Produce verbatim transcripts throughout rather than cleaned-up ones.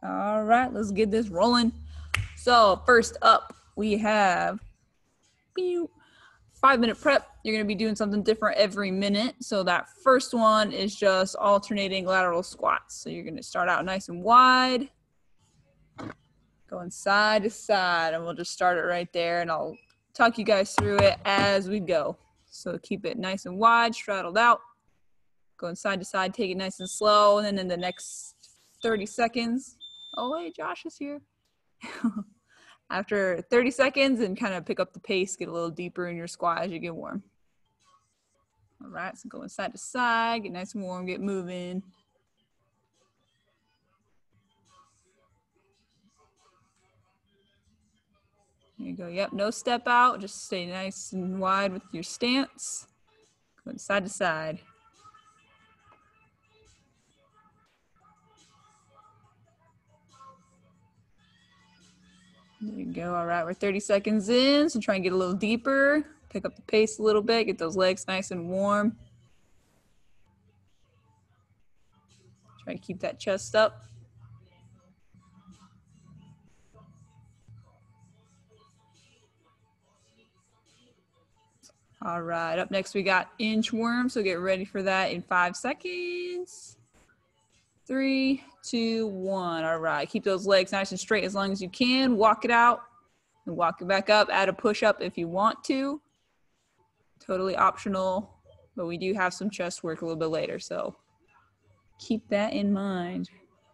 All right, let's get this rolling. So first up, we have five minute prep. You're going to be doing something different every minute. So that first one is just alternating lateral squats. So you're going to start out nice and wide, going side to side, and we'll just start it right there, and I'll talk you guys through it as we go. So keep it nice and wide, straddled out, going side to side, take it nice and slow, and then in the next thirty seconds, oh wait, Josh is here. After thirty seconds, and kind of pick up the pace, get a little deeper in your squat as you get warm. All right, so going side to side, get nice and warm, get moving. There you go. Yep, no step out. Just stay nice and wide with your stance. Going side to side. There you go. All right, we're thirty seconds in, so try and get a little deeper. Pick up the pace a little bit. Get those legs nice and warm. Try to keep that chest up. All right, up next we got inchworm, so get ready for that in five seconds. Three, two, one. All right, keep those legs nice and straight as long as you can. Walk it out and walk it back up. Add a push-up if you want to. Totally optional, but we do have some chest work a little bit later, so keep that in mind.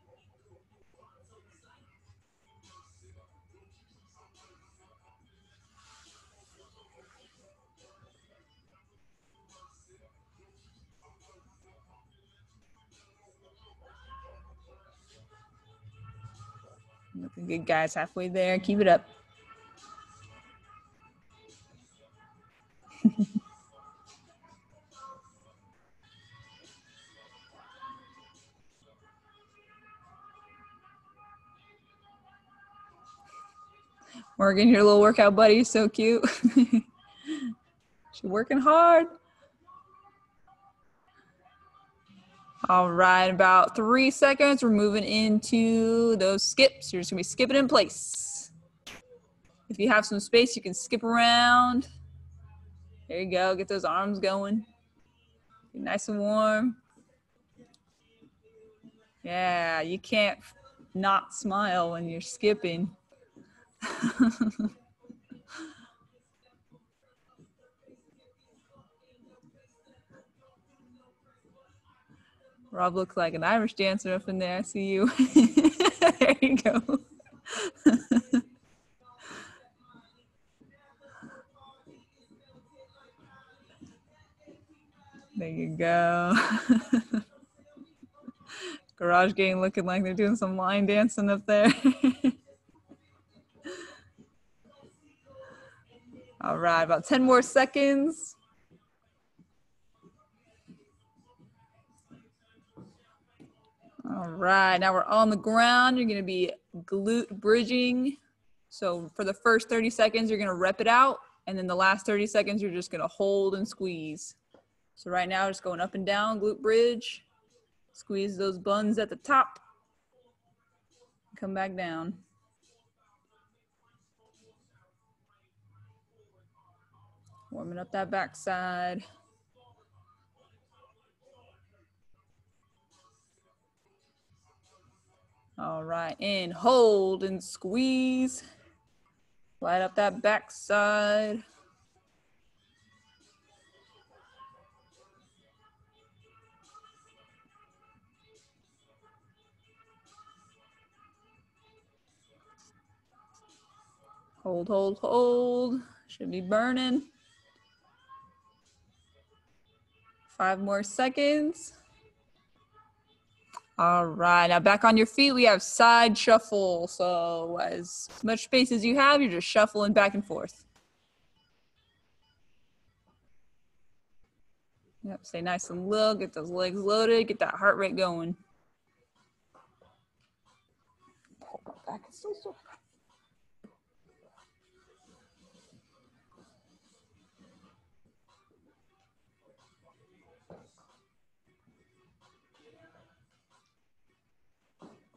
Looking good, guys. Halfway there. Keep it up. Morgan, your little workout buddy is so cute. She's working hard. All right, about three seconds. We're moving into those skips. You're just gonna be skipping in place. If you have some space, you can skip around. There you go. Get those arms going. Get nice and warm. Yeah, you can't not smile when you're skipping. Rob looks like an Irish dancer up in there. I see you. There you go. There you go. Garage gang looking like they're doing some line dancing up there. All right, about ten more seconds. All right, now we're on the ground. You're gonna be glute bridging. So for the first thirty seconds, you're gonna rep it out. And then the last thirty seconds, you're just gonna hold and squeeze. So right now, just going up and down, glute bridge. Squeeze those buns at the top. Come back down. Warming up that backside. All right, and hold and squeeze. Light up that backside. Hold, hold, hold. Should be burning. Five more seconds. All right, now back on your feet, we have side shuffle. So as much space as you have, you're just shuffling back and forth. Yep, stay nice and low, get those legs loaded, get that heart rate going. Hold my back, it's so sore.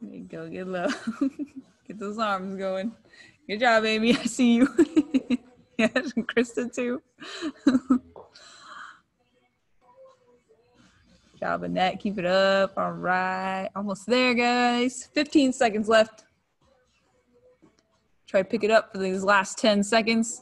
There you go, get low. Get those arms going. Good job, Amy. I see you. Yes, and Krista too. Good job, Annette. Keep it up. All right. Almost there, guys. fifteen seconds left. Try to pick it up for these last ten seconds.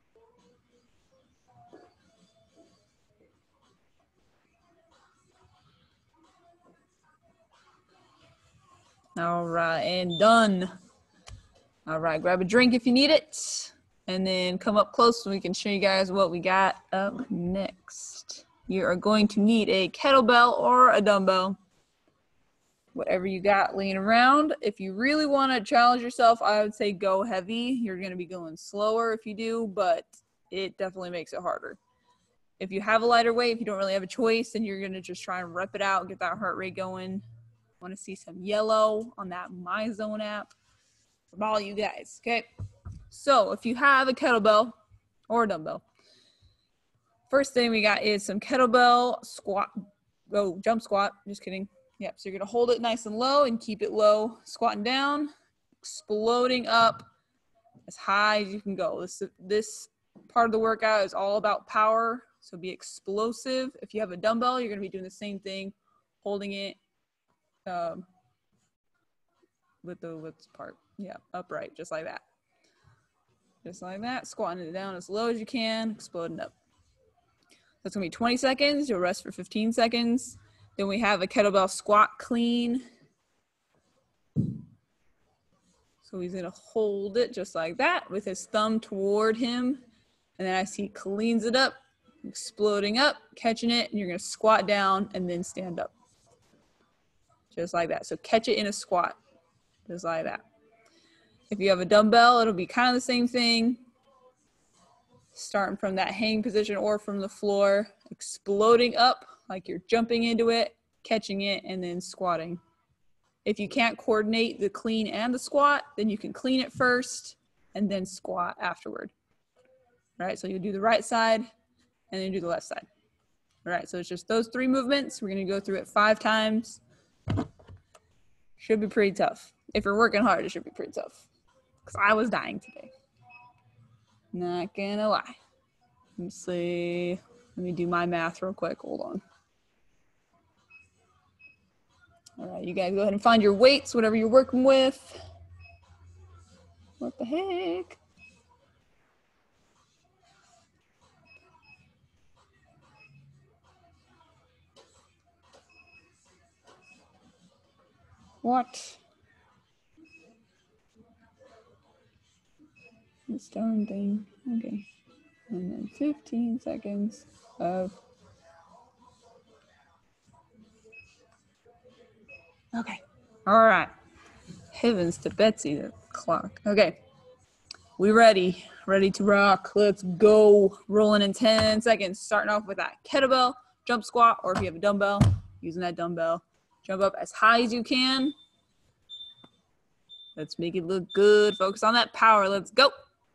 All right, and done. All right, grab a drink if you need it, and then come up close so we can show you guys what we got up next. You are going to need a kettlebell or a dumbbell, whatever you got laying around. If you really want to challenge yourself, I would say go heavy. You're going to be going slower if you do, but it definitely makes it harder. If you have a lighter weight, if you don't really have a choice, then you're going to just try and rep it out, get that heart rate going. Want to see some yellow on that MyZone app from all you guys, okay? So if you have a kettlebell or a dumbbell, first thing we got is some kettlebell squat, oh, jump squat, just kidding. Yep, so you're gonna hold it nice and low and keep it low, squatting down, exploding up as high as you can go. This, this part of the workout is all about power, so be explosive. If you have a dumbbell, you're gonna be doing the same thing, holding it, Um, with the with part, yeah, upright, just like that. Just like that, squatting it down as low as you can, exploding up. That's gonna be twenty seconds, you'll rest for fifteen seconds. Then we have a kettlebell squat clean. So he's gonna hold it just like that with his thumb toward him. And then as he cleans it up, exploding up, catching it, and you're gonna squat down and then stand up. Just like that. So catch it in a squat, just like that. If you have a dumbbell, it'll be kind of the same thing. Starting from that hang position or from the floor, exploding up like you're jumping into it, catching it, and then squatting. If you can't coordinate the clean and the squat, then you can clean it first and then squat afterward. All right, so you do the right side and then do the left side. All right, so it's just those three movements. We're gonna go through it five times. Should be pretty tough. If you're working hard, it should be pretty tough. Because I was dying today. Not gonna lie. Let me see. Let me do my math real quick. Hold on. All right, you guys go ahead and find your weights, whatever you're working with. What the heck? What? This darn thing. Okay. And then fifteen seconds of. Okay. All right. Heavens to Betsy, the clock. Okay. We ready? Ready to rock. Let's go. Rolling in ten seconds. Starting off with that kettlebell jump squat, or if you have a dumbbell, using that dumbbell. Jump up as high as you can. Let's make it look good. Focus on that power. Let's go.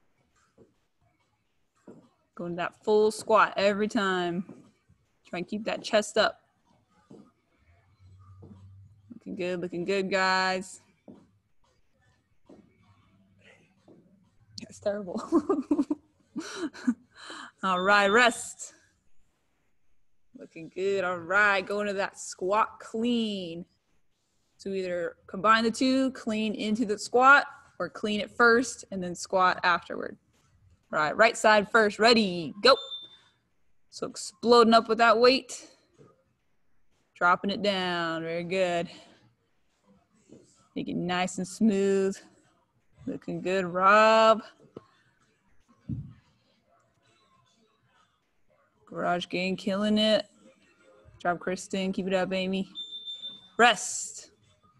Go into that full squat every time. Try and keep that chest up. Looking good, looking good, guys. That's terrible. All right, rest. Looking good. All right, go into that squat clean. So either combine the two, clean into the squat, or clean it first and then squat afterward. All right, right side first. Ready, go. So exploding up with that weight. Dropping it down. Very good. Make it nice and smooth. Looking good, Rob. Garage Gang killing it. Job, Kristen. Keep it up, Amy. Rest.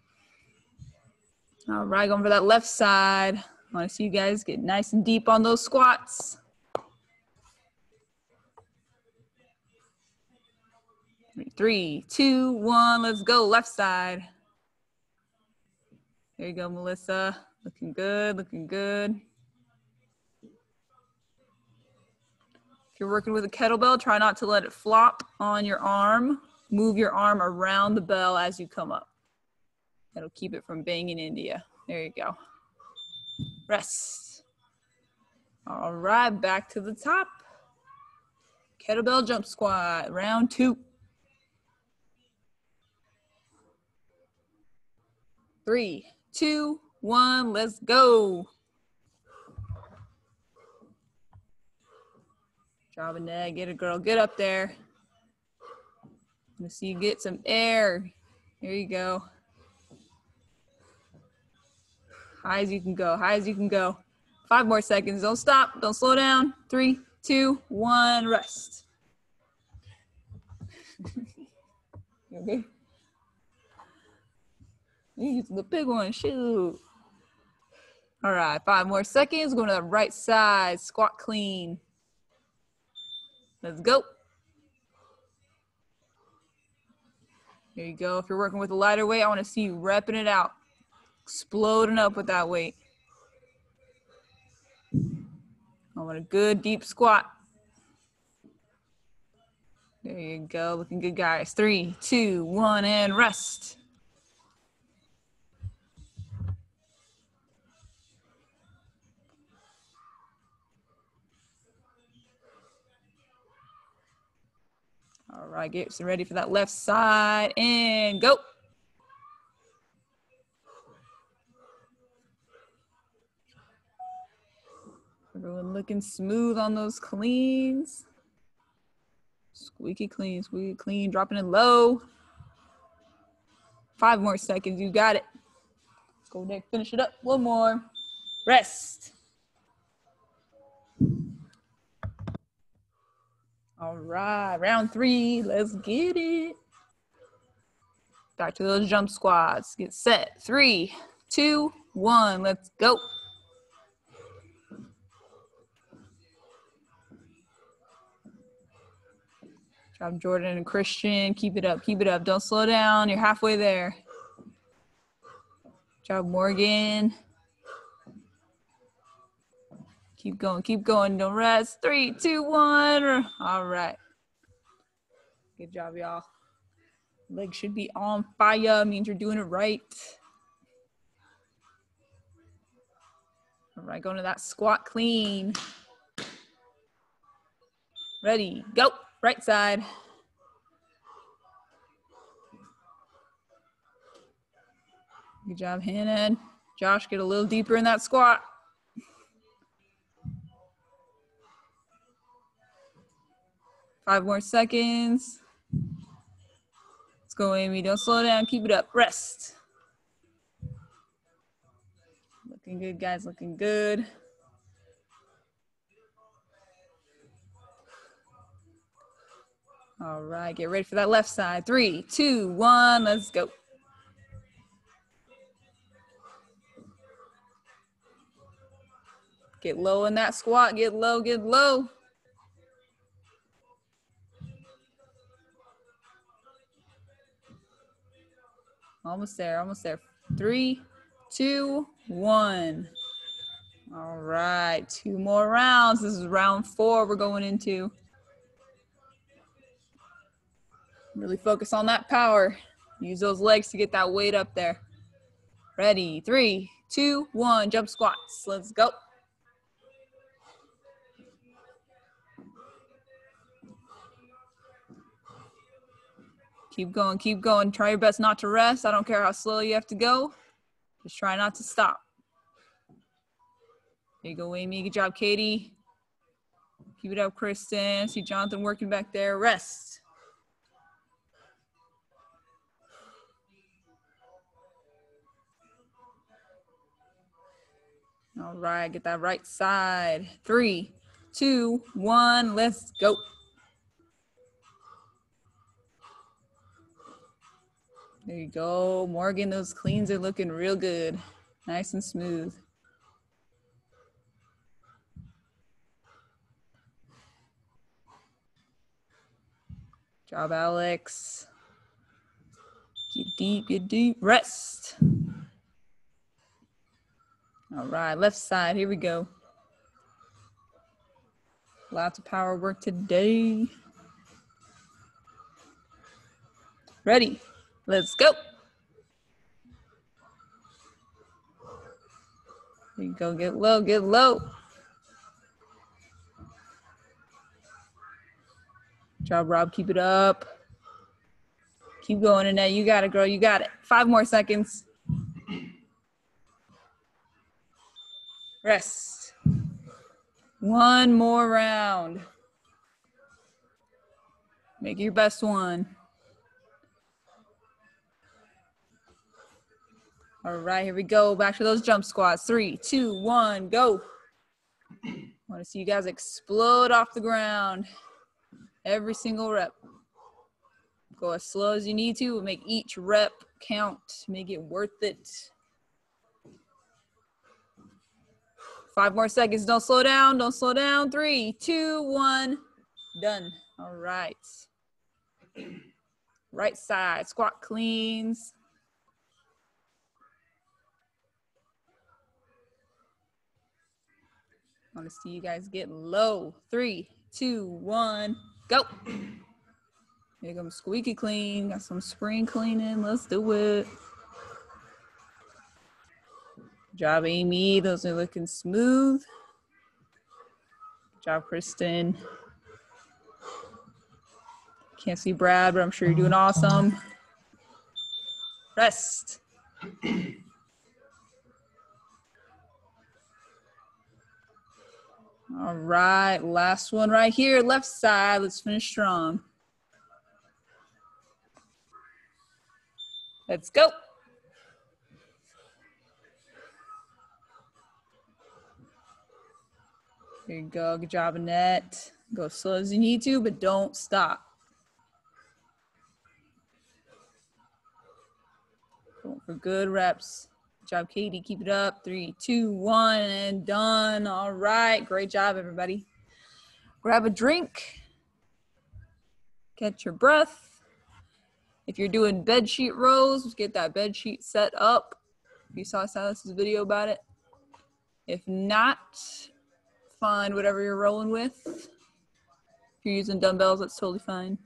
All right, going for that left side. I want to see you guys get nice and deep on those squats. Three, two, one, let's go. Left side. There you go, Melissa. Looking good, looking good. If you're working with a kettlebell, try not to let it flop on your arm. Move your arm around the bell as you come up. That'll keep it from banging into you. There you go. Rest. All right, back to the top. Kettlebell jump squat, round two. Three, two, one, let's go. Drop a neck, get it, girl, get up there. Let's see you get some air. Here you go. High as you can go, high as you can go. Five more seconds, don't stop, don't slow down. Three, two, one, rest. You okay? These are the big one, shoot. All right, five more seconds, going to the right side, squat clean. Let's go. Here you go. If you're working with a lighter weight, I want to see you repping it out. Exploding up with that weight. I want a good deep squat. There you go. Looking good, guys. Three, two, one, and rest. All right, get ready for that left side and go. Everyone looking smooth on those cleans. Squeaky clean, squeaky clean, dropping it low. Five more seconds, you got it. Let's go, Nick, finish it up. One more. Rest. All right, round three, let's get it. Back to those jump squats. Get set. Three, two, one, let's go. Job, Jordan and Christian. Keep it up, keep it up. Don't slow down. You're halfway there. Job, Morgan. Keep going, keep going. Don't rest. Three, two, one. All right. Good job, y'all. Legs should be on fire. Means you're doing it right. All right, going to that squat clean. Ready, go. Right side. Good job, Hannah. Josh, get a little deeper in that squat. Five more seconds. Let's go, Amy. Don't slow down. Keep it up. Rest. Looking good, guys. Looking good. All right. Get ready for that left side. Three, two, one. Let's go. Get low in that squat. Get low, get low. Almost there, almost there. Three, two, one. All right, two more rounds. This is round four we're going into. Really focus on that power. Use those legs to get that weight up there. Ready, three, two, one, jump squats. Let's go. Keep going, keep going. Try your best not to rest. I don't care how slow you have to go. Just try not to stop. There you go, Amy. Good job, Katie. Keep it up, Kristen. See Jonathan working back there. Rest. All right, get that right side. Three, two, one, let's go. There you go, Morgan. Those cleans are looking real good. Nice and smooth. Job, Alex. Get deep, get deep. Rest. All right, left side. Here we go. Lots of power work today. Ready? Let's go. There you go, get low, get low. Good job, Rob, keep it up. Keep going, Annette, you got it, girl, you got it. Five more seconds. Rest. One more round. Make it your best one. All right, here we go. Back to those jump squats. Three, two, one, go. I want to see you guys explode off the ground. Every single rep. Go as slow as you need to. Make each rep count. Make it worth it. Five more seconds. Don't slow down. Don't slow down. Three, two, one. Done. All right. Right side. Squat cleans. I want to see you guys get low. Three, two, one, go. Here comes squeaky clean. Got some spring cleaning. Let's do it. Good job, Amy. Those are looking smooth. Good job, Kristen. Can't see Brad, but I'm sure you're doing awesome. Rest. All right, last one right here, left side. Let's finish strong. Let's go. There you go, good job, Annette. Go as slow as you need to, but don't stop. Going for good reps. Good job, Katie, keep it up. Three, two, one, and done. All right, great job, everybody. Grab a drink. Catch your breath. If you're doing bed sheet rows, get that bed sheet set up. If you saw Silas's video about it. If not, find whatever you're rolling with. If you're using dumbbells, that's totally fine.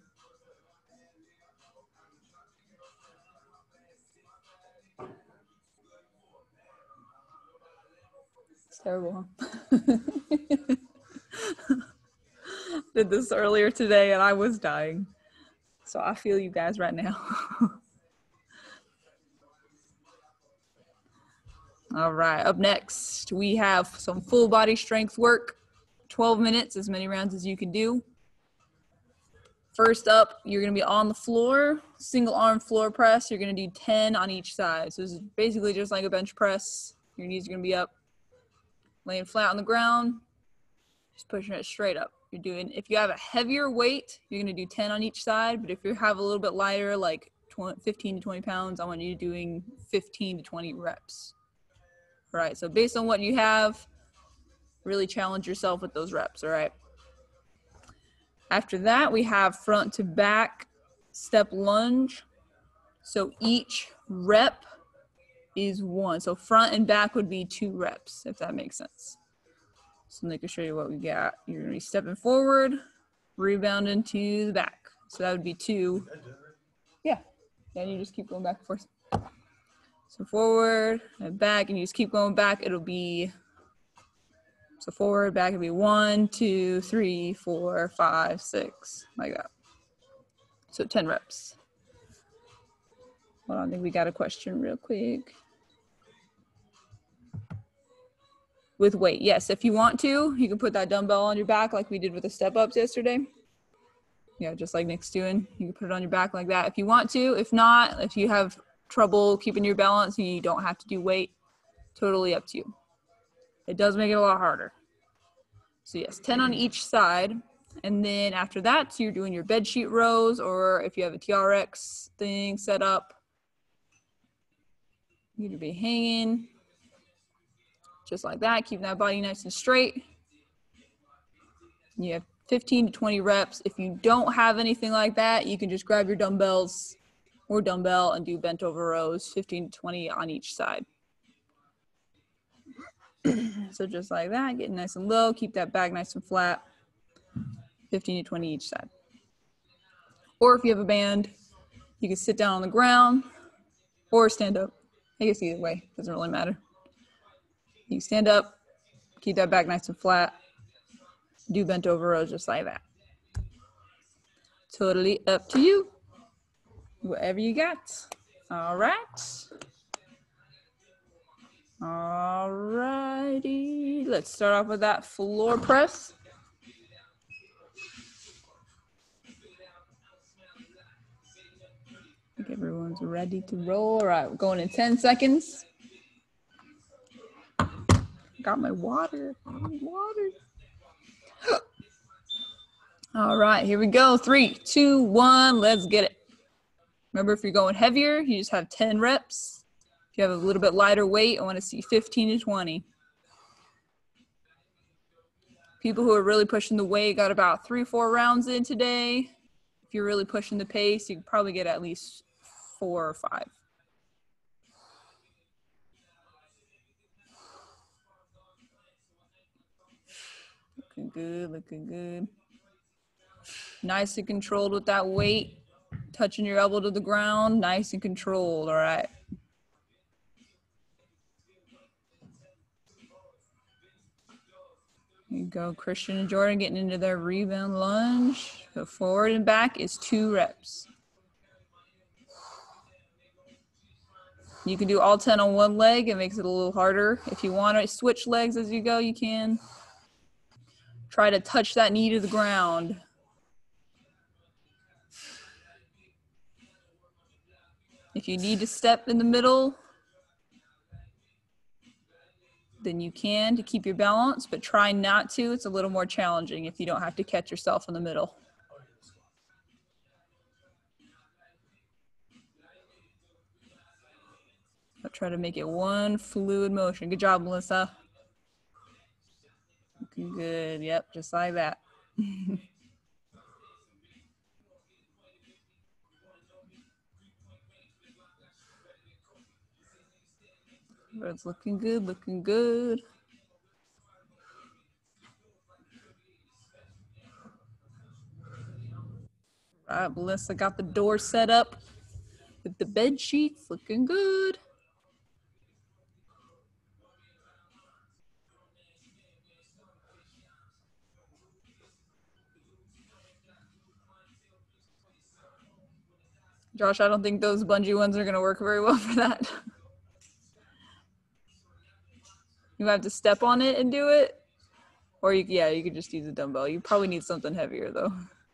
It's terrible, huh? Did this earlier today and I was dying. So I feel you guys right now. All right, up next, we have some full body strength work. twelve minutes, as many rounds as you can do. First up, you're gonna be on the floor, single arm floor press. You're gonna do ten on each side. So this is basically just like a bench press. Your knees are gonna be up, laying flat on the ground, just pushing it straight up. You're doing, if you have a heavier weight, you're gonna do ten on each side, but if you have a little bit lighter, like fifteen to twenty pounds, I want you doing fifteen to twenty reps. All right, so based on what you have, really challenge yourself with those reps, all right? After that, we have front to back step lunge. So each rep is one. So front and back would be two reps, if that makes sense. So I can show you what we got. You're gonna be stepping forward, rebounding to the back. So that would be two. Yeah, and you just keep going back and forth. So forward and back, and you just keep going back. It'll be, so forward, back, it'll be one, two, three, four, five, six, like that. So ten reps. Hold on, I think we got a question real quick. With weight, yes, if you want to, you can put that dumbbell on your back like we did with the step ups yesterday. Yeah, just like Nick's doing. You can put it on your back like that if you want to. If not, if you have trouble keeping your balance and you don't have to do weight, totally up to you. It does make it a lot harder. So yes, ten on each side. And then after that, so you're doing your bed sheet rows, or if you have a T R X thing set up, you're gonna be hanging just like that, keeping that body nice and straight. You have fifteen to twenty reps. If you don't have anything like that, you can just grab your dumbbells or dumbbell and do bent over rows, fifteen to twenty on each side. So just like that, getting nice and low, keep that back nice and flat, fifteen to twenty each side. Or if you have a band, you can sit down on the ground or stand up. I guess either way, doesn't really matter. You stand up, keep that back nice and flat. Do bent over rows just like that. Totally up to you. Whatever you got. All right. All righty. Let's start off with that floor press. I think everyone's ready to roll. All right, we're going in ten seconds. Got my water. Water. All right, here we go. Three, two, one, let's get it. Remember, if you're going heavier, you just have ten reps. If you have a little bit lighter weight, I want to see fifteen to twenty. People who are really pushing the weight got about three, four rounds in today. If you're really pushing the pace, you can probably get at least four or five. Looking good, looking good. Nice and controlled with that weight. Touching your elbow to the ground, nice and controlled, all right. Here you go, Christian and Jordan getting into their rebound lunge. Go forward and back is two reps. You can do all ten on one leg. It makes it a little harder. If you want to switch legs as you go, you can. Try to touch that knee to the ground. If you need to step in the middle, then you can to keep your balance, but try not to. It's a little more challenging if you don't have to catch yourself in the middle. I'll try to make it one fluid motion. Good job, Melissa. Looking good. Yep, just like that. But it's looking good, looking good. All right, Melissa got the door set up with the bed sheets, looking good. Josh, I don't think those bungee ones are gonna work very well for that. You have to step on it and do it. Or you, yeah, you could just use a dumbbell. You probably need something heavier though.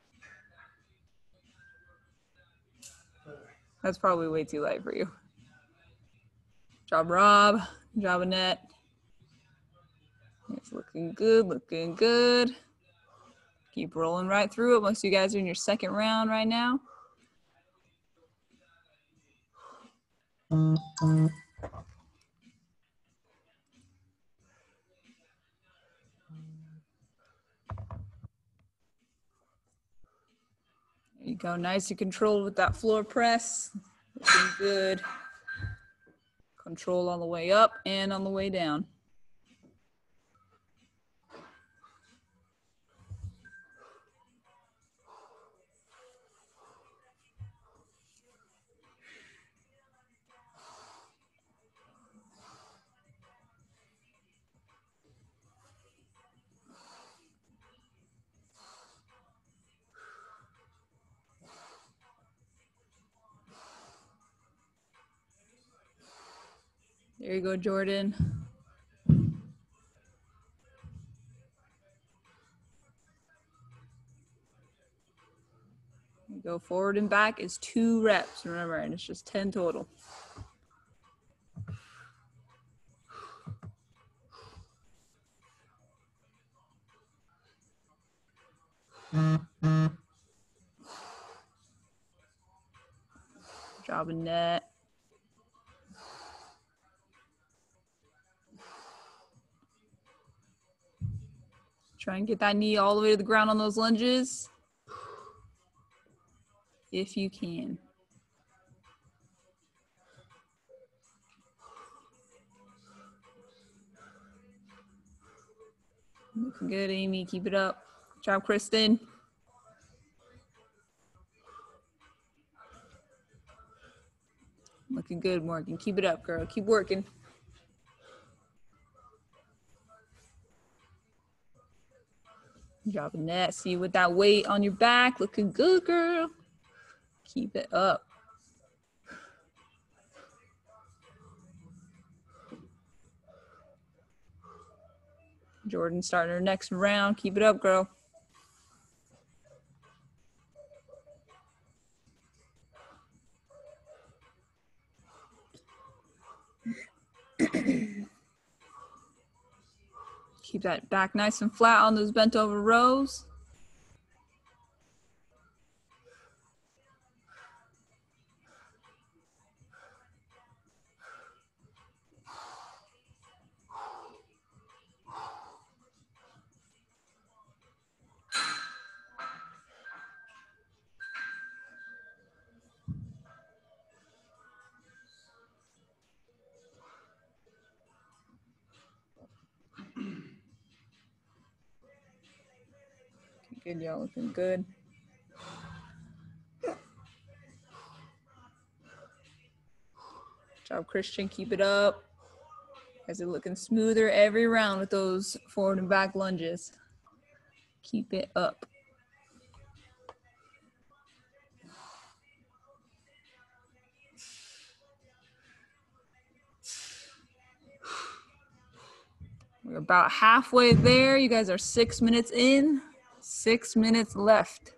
That's probably way too light for you. Job, Rob. Job, Annette. It's looking good, looking good. Keep rolling right through it. Most of you guys are in your second round right now. There you go, nice and controlled with that floor press. Looking good. Control on the way up and on the way down. There you go, Jordan. You go forward and back is two reps, remember, and it's just ten total. Job, Annette. Try and get that knee all the way to the ground on those lunges, if you can. Looking good, Amy. Keep it up. Good job, Kristen. Looking good, Morgan. Keep it up, girl. Keep working. Dropping that. See you with that weight on your back. Looking good, girl. Keep it up. Jordan starting her next round. Keep it up, girl. Keep that back nice and flat on those bent over rows. Good, y'all, looking good. Good job, Christian, keep it up. You guys are looking smoother every round with those forward and back lunges. Keep it up. We're about halfway there. You guys are six minutes in, six minutes left.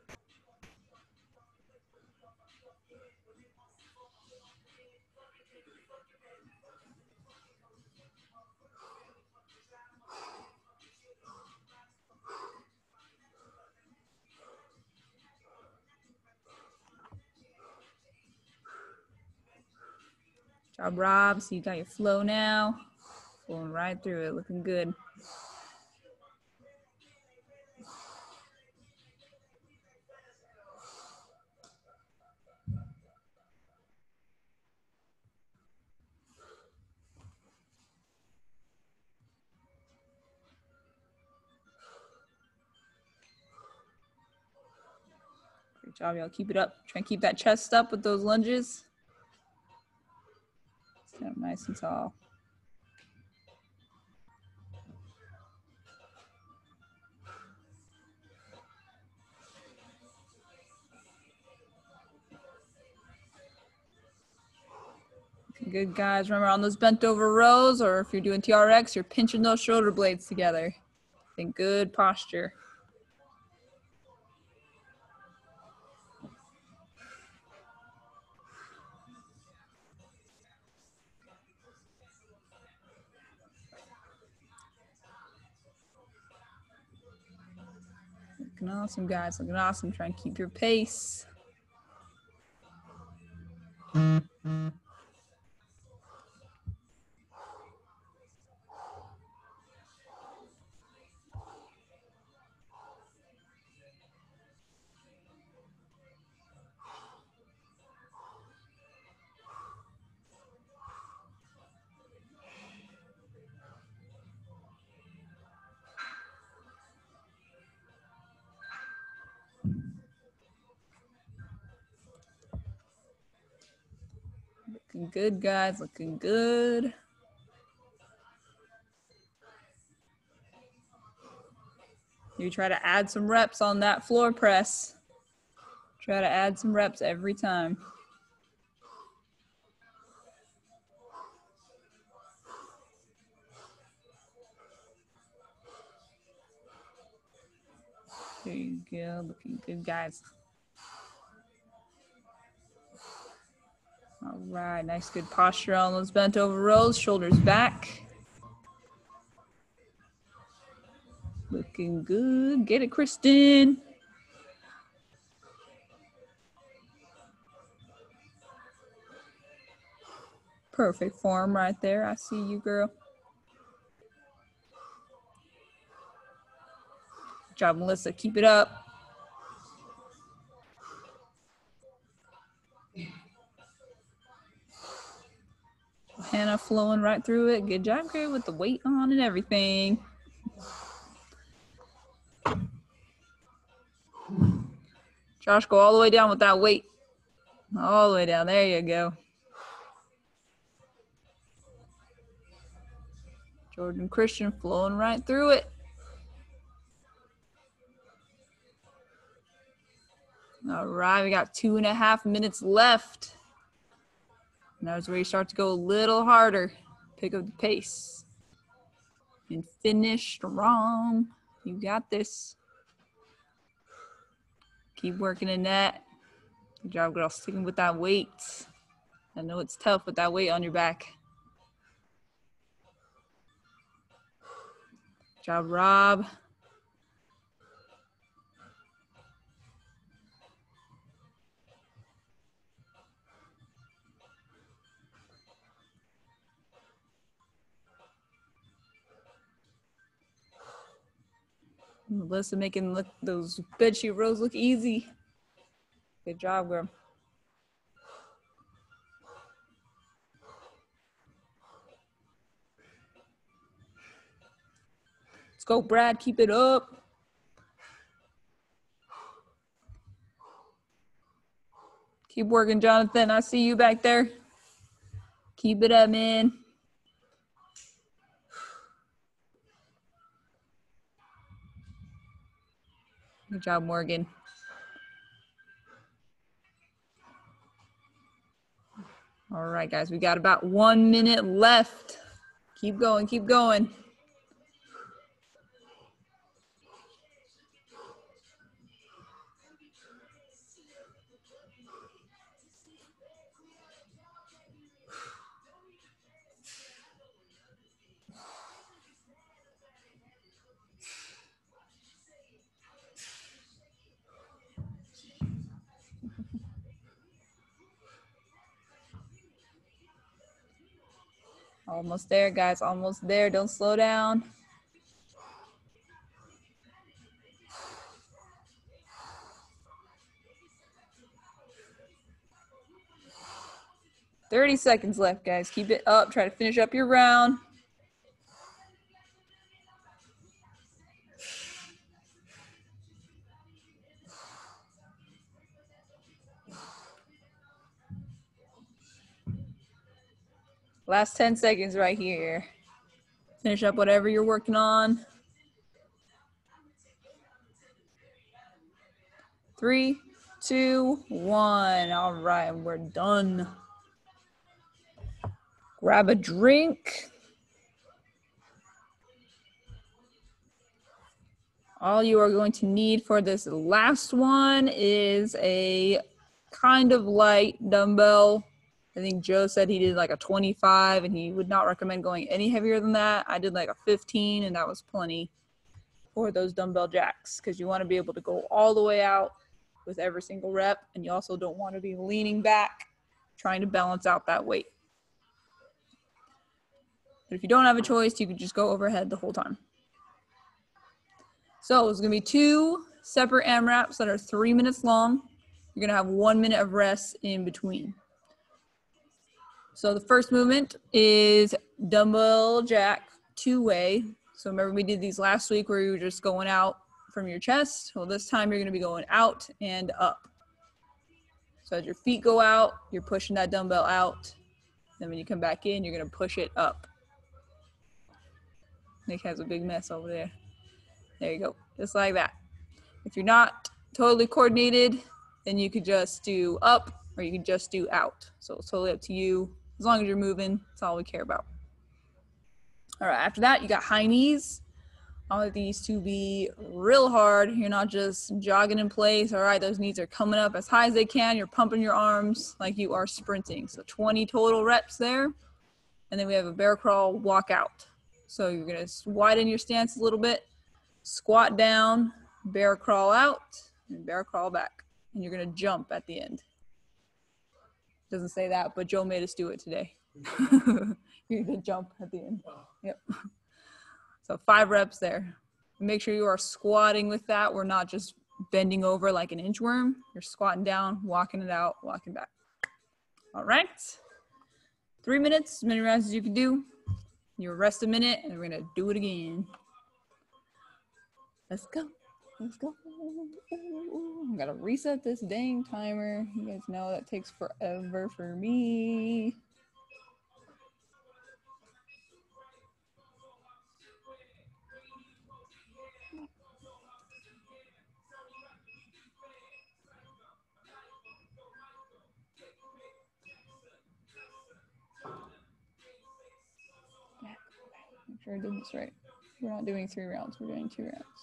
Good job, Rob. So you got your flow now. Flowing right through it, looking good. Great job, y'all. Keep it up. Try and keep that chest up with those lunges. Stand up nice and tall. Good, guys. Remember, on those bent over rows, or if you're doing T R X, you're pinching those shoulder blades together. In good posture. Looking awesome, guys. Looking awesome. Try and keep your pace. Looking good, guys. Looking good. You try to add some reps on that floor press. Try to add some reps every time. There you go. Looking good, guys. All right. Nice, good posture on those bent over rows. Shoulders back. Looking good. Get it, Kristen. Perfect form right there. I see you, girl. Good job, Melissa. Keep it up. Hannah flowing right through it. Good job, girl, with the weight on and everything. Josh, go all the way down with that weight. All the way down. There you go. Jordan Christian flowing right through it. All right, we got two and a half minutes left. Now is where you start to go a little harder. Pick up the pace. And finish strong. You got this. Keep working in that. Good job, girl. Sticking with that weight. I know it's tough with that weight on your back. Good job, Rob. Melissa making look those bedsheet rows look easy. Good job, girl. Let's go, Brad. Keep it up. Keep working, Jonathan. I see you back there. Keep it up, man. Good job, Morgan. All right, guys, we got about one minute left. Keep going, keep going. Almost there, guys, almost there. Don't slow down. thirty seconds left, guys. Keep it up. Try to finish up your round. Last ten seconds right here. Finish up whatever you're working on. Three, two, one. All right, we're done. Grab a drink. All you are going to need for this last one is a kind of light dumbbell. I think Joe said he did like a twenty-five and he would not recommend going any heavier than that. I did like a fifteen and that was plenty for those dumbbell jacks because you want to be able to go all the way out with every single rep, and you also don't want to be leaning back trying to balance out that weight. But if you don't have a choice, you can just go overhead the whole time. So it's going to be two separate AMRAPs that are three minutes long. You're going to have one minute of rest in between. So the first movement is dumbbell jack two-way. So remember we did these last week where you were just going out from your chest. Well, this time you're going to be going out and up. So as your feet go out, you're pushing that dumbbell out. Then when you come back in, you're going to push it up. Nick has a big mess over there. There you go, just like that. If you're not totally coordinated, then you could just do up or you can just do out. So it's totally up to you. As long as you're moving, that's all we care about. All right, after that, you got high knees. I want these to be real hard. You're not just jogging in place. All right, those knees are coming up as high as they can. You're pumping your arms like you are sprinting. So twenty total reps there. And then we have a bear crawl walk out. So you're gonna widen your stance a little bit, squat down, bear crawl out, and bear crawl back. And you're gonna jump at the end. Doesn't say that, but Joe made us do it today. You're gonna jump at the end. Yep. So five reps there. Make sure you are squatting with that. We're not just bending over like an inchworm. You're squatting down, walking it out, walking back. All right. Three minutes, as many rounds as you can do. You rest a minute, and we're gonna do it again. Let's go. Let's go. I gotta reset this dang timer. You guys know that takes forever for me. Make sure I did this right. We're not doing three rounds, we're doing two rounds.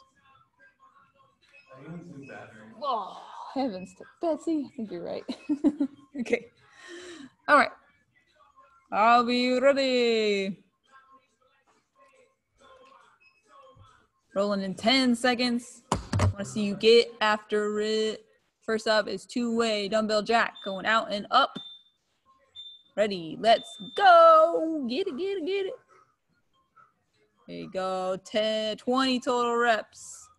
Oh, heavens to Betsy. I think you're right. Okay. All right. I'll be ready. Rolling in ten seconds. I want to see you get after it. First up is two-way dumbbell jack going out and up. Ready, let's go. Get it, get it, get it. There you go, ten, twenty total reps.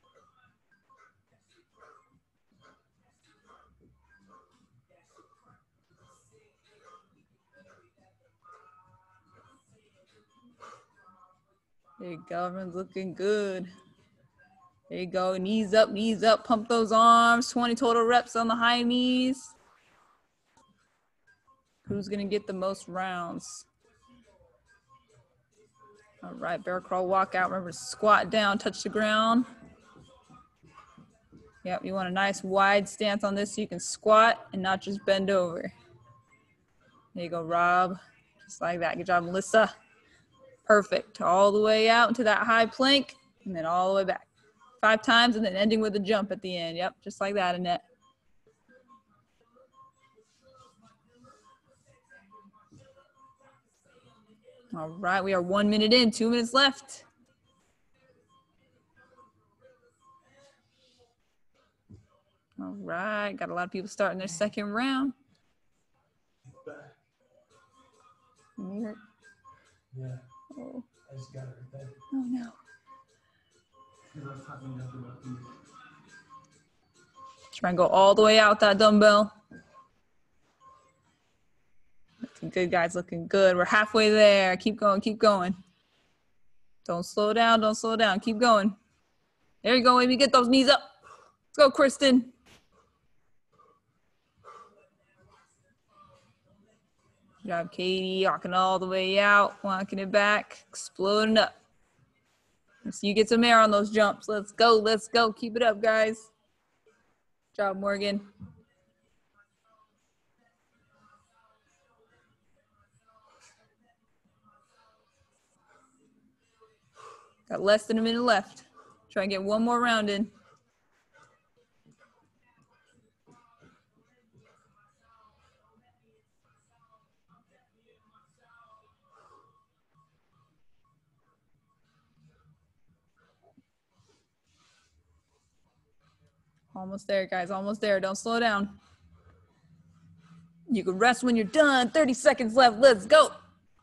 There you go, everyone's looking good. There you go, knees up, knees up, pump those arms. twenty total reps on the high knees. Who's gonna get the most rounds? All right, bear crawl, walk out. Remember to squat down, touch the ground. Yep, you want a nice wide stance on this so you can squat and not just bend over. There you go, Rob. Just like that. Good job, Melissa. Perfect. All the way out into that high plank and then all the way back. Five times and then ending with a jump at the end. Yep, just like that, Annette. All right, we are one minute in, two minutes left. All right, got a lot of people starting their second round. You hurt? Yeah. Oh. I just got it right there. Oh no. Try and go all the way out that dumbbell. Looking good, guys, looking good. We're halfway there. Keep going, keep going. Don't slow down, don't slow down. Keep going. There you go, Amy. Get those knees up. Let's go, Kristen. Good job, Katie. Walking all the way out, walking it back, exploding up. So you get some air on those jumps. Let's go, let's go. Keep it up, guys. Good job, Morgan. Got less than a minute left. Try and get one more round in. Almost there, guys, almost there. Don't slow down. You can rest when you're done. thirty seconds left, let's go.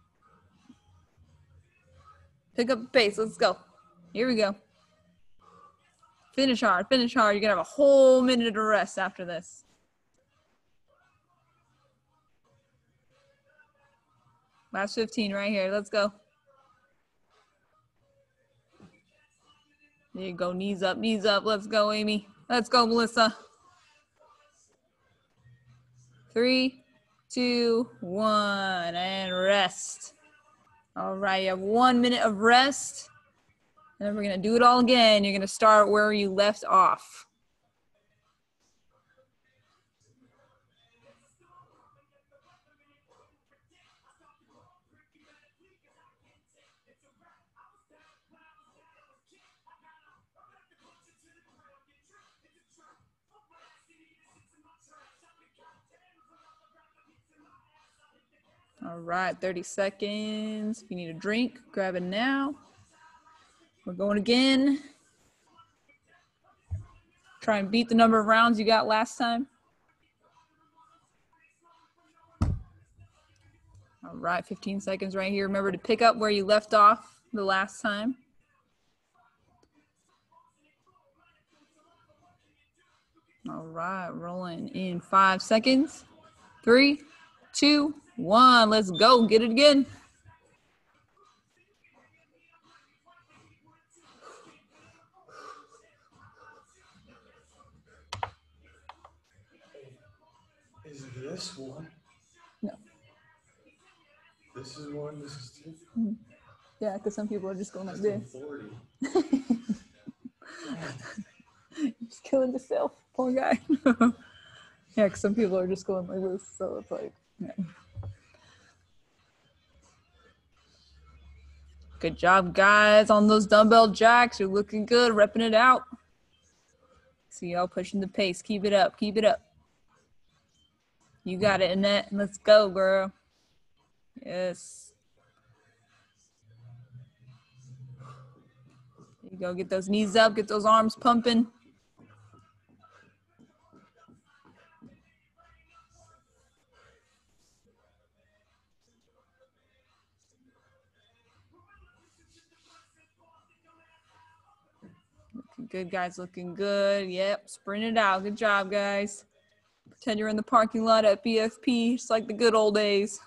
Pick up the pace, let's go. Here we go. Finish hard, finish hard. You're gonna have a whole minute of rest after this. Last fifteen right here, let's go. There you go, knees up, knees up. Let's go, Amy. Let's go, Melissa. Three, two, one, and rest. All right, you have one minute of rest. And then we're gonna do it all again. You're gonna start where you left off. All right, thirty seconds. If you need a drink, grab it now. We're going again. Try and beat the number of rounds you got last time. All right, fifteen seconds right here. Remember to pick up where you left off the last time. All right, rolling in five seconds. Three, two, one. Let's go. Get it again. Is this one? No. This is one, this is two? Mm-hmm. Yeah, because some people are just going like this. forty. Just killing yourself, poor guy. Yeah, because some people are just going like this, so it's like, yeah. Good job, guys, on those dumbbell jacks. You're looking good, repping it out. See y'all pushing the pace. Keep it up. Keep it up. You got it, Annette. Let's go, girl. Yes. There you go. Get those knees up. Get those arms pumping. Looking good, guys. Looking good. Yep. Sprint it out. Good job, guys. Pretend you're in the parking lot at B F P, just like the good old days.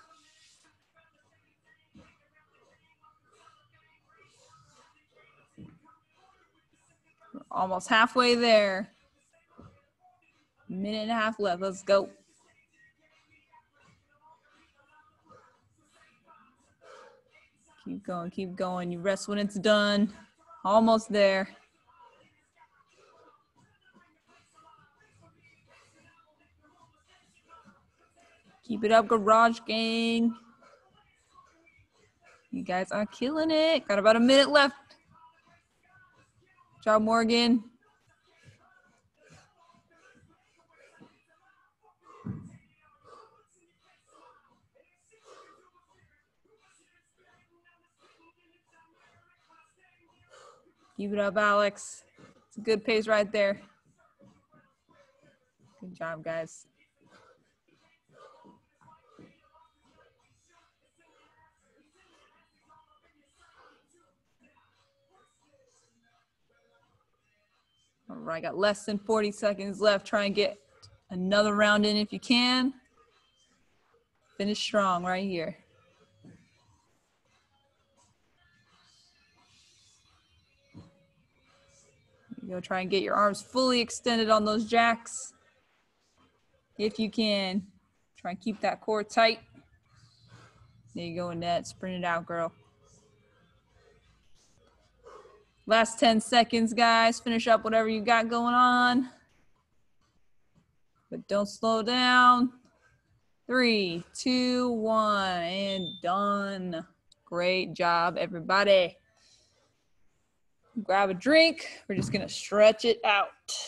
We're almost halfway there. Minute and a half left. Let's go. Keep going. Keep going. You rest when it's done. Almost there. Keep it up, Garage Gang. You guys are killing it. Got about a minute left. Good job, Morgan. Keep it up, Alex. It's a good pace right there. Good job, guys. All right, got less than forty seconds left. Try and get another round in if you can. Finish strong right here. You go, try and get your arms fully extended on those jacks. If you can. Try and keep that core tight. There you go, Annette. Sprint it out, girl. Last ten seconds, guys. Finish up whatever you got going on. But don't slow down. Three, two, one, and done. Great job, everybody. Grab a drink. We're just gonna stretch it out.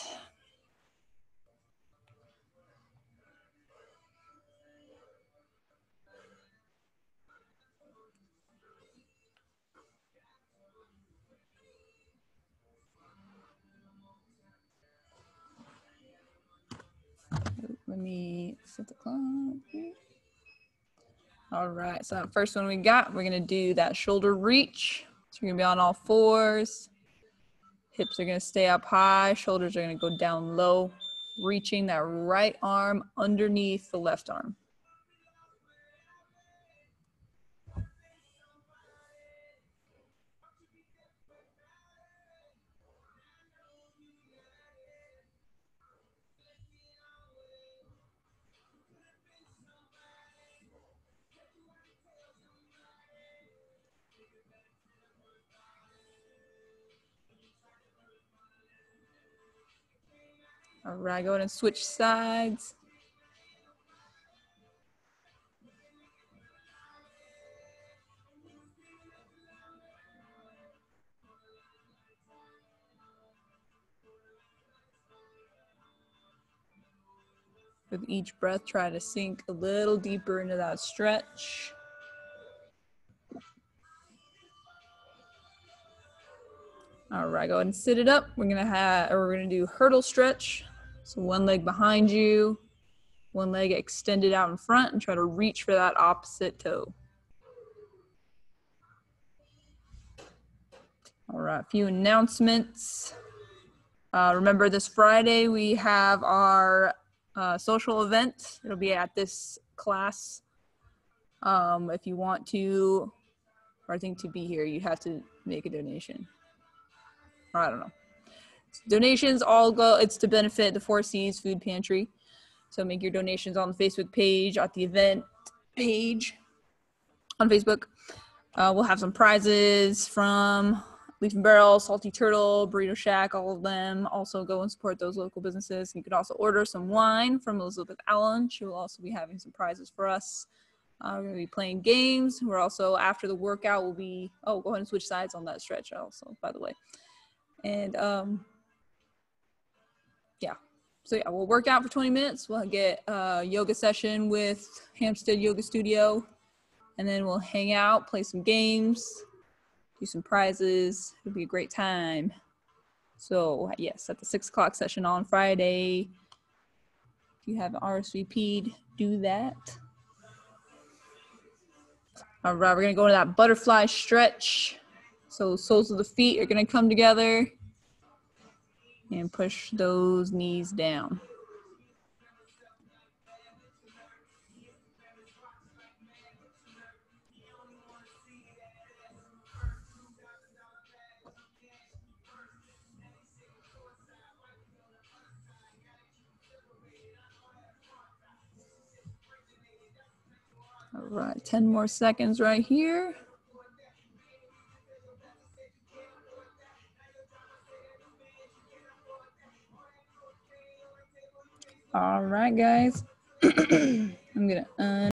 Let me set the clock. All right, so that first one we got, we're gonna do that shoulder reach. So you're gonna be on all fours. Hips are gonna stay up high, shoulders are gonna go down low, reaching that right arm underneath the left arm. All right, go ahead and switch sides. With each breath, try to sink a little deeper into that stretch. All right, go ahead and sit it up. We're gonna have, or we're gonna do hurdle stretch. So one leg behind you, one leg extended out in front, and try to reach for that opposite toe. All right, a few announcements. Uh, remember this Friday, we have our uh, social event. It'll be at this class. Um, if you want to, or I think to be here, you have to make a donation. Or I don't know. Donations all go, it's to benefit the Four C's Food Pantry. So make your donations on the Facebook page, at the event page on Facebook. Uh, we'll have some prizes from Leaf and Barrel, Salty Turtle, Burrito Shack, all of them. Also go and support those local businesses. You could also order some wine from Elizabeth Allen. She will also be having some prizes for us. Uh, we're going to be playing games. We're also, after the workout, we'll be, oh, go ahead and switch sides on that stretch also, by the way. And um, yeah, so yeah, we'll work out for twenty minutes. We'll get a yoga session with Hampstead Yoga Studio. And then we'll hang out, play some games, do some prizes. It'll be a great time. So yes, at the six o'clock session on Friday, if you haven't R S V P'd, do that. All right, we're gonna go into that butterfly stretch. So soles of the feet are gonna come together and push those knees down. All right, ten more seconds right here. All right, guys. I'm gonna un